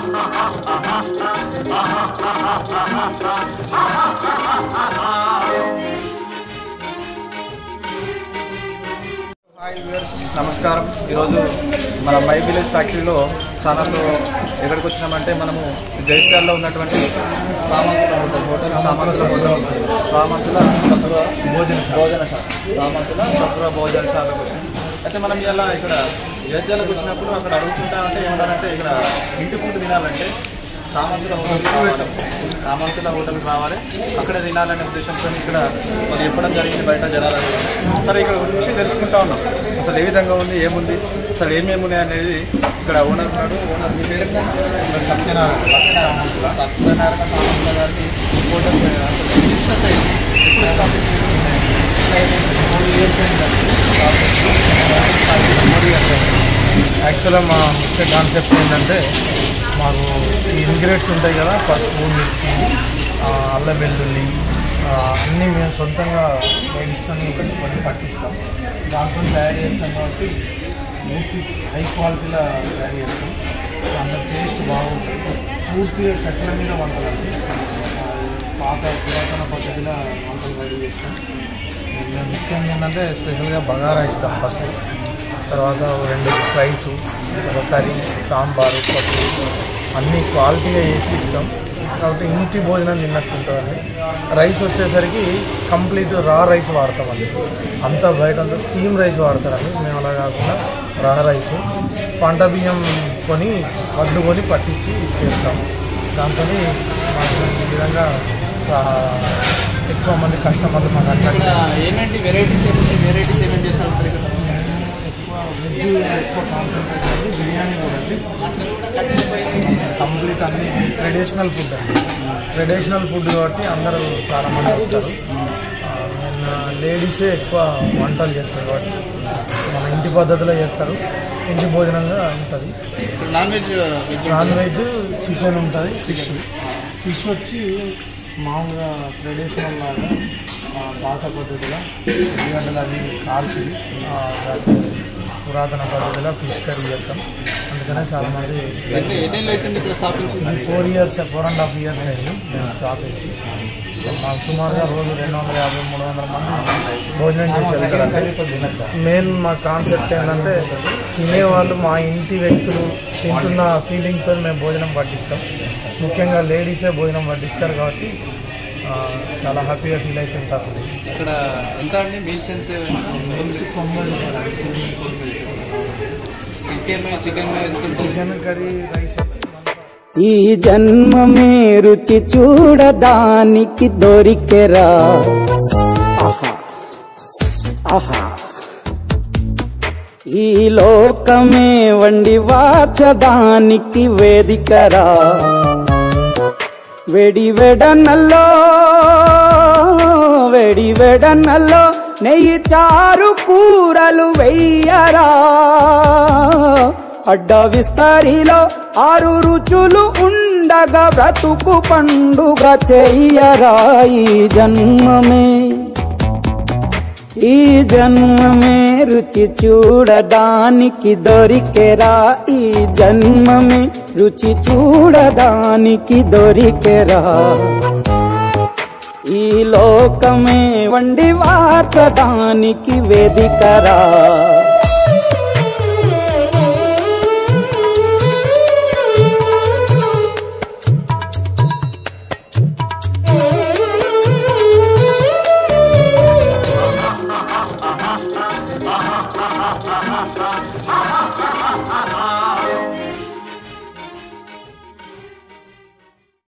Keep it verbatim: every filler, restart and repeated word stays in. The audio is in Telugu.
హాయ్ వ్యూవర్స్, నమస్కారం. ఈరోజు మన మై విలేజ్ ఫ్యాక్టరీలో ఛానల్లో ఎక్కడికి వచ్చినామంటే మనము జైత్యాల్లో ఉన్నటువంటి సామంతుల హోటల్ హోటల్ సామంతుల హోటల్ సామంతుల చతుర భోజన భోజనశాల సామంతుల చతుర భోజనశాలకు వచ్చినాం. అయితే మనం ఇలా ఇక్కడ జైత్యాలకు వచ్చినప్పుడు అక్కడ అడుగుతుంటా అంటే ఏమన్నారంటే ఇక్కడ ఇంటి ఫుడ్ తినాలంటే సామంతుల హోటల్కి రావాలి, సామంతుల హోటల్కి రావాలి, అక్కడే తినాలనే ఉద్దేశంతో ఇక్కడ మరి చెప్పడం జరిగింది బయట జనాలు. సరే ఇక్కడ వచ్చి తెలుసుకుంటా ఉన్నాం అసలు ఏ విధంగా ఉంది, ఏముంది, అసలు ఏమేమి ఉన్నాయి అనేది. ఇక్కడ ఓనర్ ఉన్నాడు. ఓనర్ మీ పేరు సత్యనారాయణ సత్యనారాయణ సత్యనారాయణ సామంతుల గారికి హోటల్ విశిష్టత ఎప్పుడు స్థాపించింది? ఫోర్ ఇయర్స్ ఫోర్ ఇయర్స్ యాక్చువల్గా మా ముఖ్య కాన్సెప్ట్ ఏంటంటే మాకు ఈ ఇంగ్రీడియంట్స్ ఉంటాయి కదా, పసుపు, మిర్చి, అల్లం వెల్లుల్లి అన్నీ మేము సొంతంగా వేడిస్తాను కొన్ని పట్టిస్తాం. దాంట్లో తయారు చేస్తాం కాబట్టి పూర్తి హై క్వాలిటీలో తయారు చేస్తాం. అందరు టేస్ట్ బాగుంటుంది. పూర్తిగా కట్టెల మీద వంటలు అంటే పాత పురాతన పద్ధతిలో వంటలు రెడీ చేస్తాం. మేము ముఖ్యంగా ఏంటంటే స్పెషల్గా బగారా ఇస్తాం ఫస్ట్, తర్వాత రెండు ఫ్రైసు, తర్వాత కర్రీ, సాంబారు, పప్పు అన్నీ క్వాలిటీగా వేసి ఇస్తాం. కాబట్టి ఇంటి భోజనం తిన్నట్టు ఉంటుందండి. రైస్ వచ్చేసరికి కంప్లీట్ రా రైస్ వాడతామండి. అంతా బయట అంతా స్టీమ్ రైస్ వాడతారండి. మేము అలా కాకుండా రా రైస్ పంట బియ్యం కొని వడ్లు కొని పట్టించి చేస్తాం. దాంతో మాకు ఈ విధంగా ఎక్కువ మంది కస్టమర్లు మాకు అట్రాక్ట్. ఏమేంటి వెరైటీస్ ఏమిటి వెరైటీస్ ఏమేమి చేస్తారు? ఎక్కువ వెజ్ ఎక్కువ కాన్సన్ట్రేట్ అండి. బిర్యానీ కూడా అండి కంప్లీట్ అన్ని ట్రెడిషనల్ ఫుడ్ అండి. ట్రెడిషనల్ ఫుడ్ కాబట్టి అందరూ చాలామంది వస్తారు. నేను లేడీసే ఎక్కువ వంటలు చేస్తారు కాబట్టి మన ఇంటి పద్ధతిలో చేస్తారు. ఇంటి భోజనంగా ఉంటుంది. Non veg non veg chicken ఉంటుంది. ఫిష్ ఫిష్ వచ్చి మామూలుగా ట్రెడిషనల్ లాగా పాత పద్ధతిలో ఉల్లిగడ్డలు అవి కాల్చి పురాతన పద్ధతిలో ఫిష్ కర్రీ చేస్తాం. అందుకనే చాలామంది four years four and half years అయింది మేము స్టాప్ చేసి. మాకు సుమారుగా రోజు రెండు వందల యాభై మూడు వందల మంది భోజనం చేసి వెళ్తారంటే మెయిన్ మా కాన్సెప్ట్ ఏంటంటే తినేవాళ్ళు మా ఇంటి వ్యక్తులు తింటున్న ఫీలింగ్తో మేము భోజనం పట్టిస్తాం. ముఖ్యంగా లేడీసే భోజనం పట్టిస్తారు కాబట్టి చాలా హ్యాపీగా ఫీల్ అవుతుంటారు. ఇక్కడ ఎంత అండి మీల్స్ ఎంత? తొంభై చికెన్ చికెన్ కర్రీ రైస్. ఈ జన్మమే రుచి చూడడానికి దొరికెరా ఆహా ఆహా, ఈ లోకమే వండి వాచడానికి వేదికరా. వెడి వెడనల్లో వెడి వెడనల్లో నెయ్యి చారు కూరలు వెయ్యరా. అడ్డ విస్తరిలో ఆరు రుచులు ఉండగా బ్రతుకు పండుగ చెయ్యరా. ఈ జన్మమే ఈ జన్మమే రుచి చూడడానికి దొరికెరా. ఈ జన్మమే రుచి చూడడానికి దొరికెరా. ఈ లోకమే వండి వార్చడానికి వేదికరా.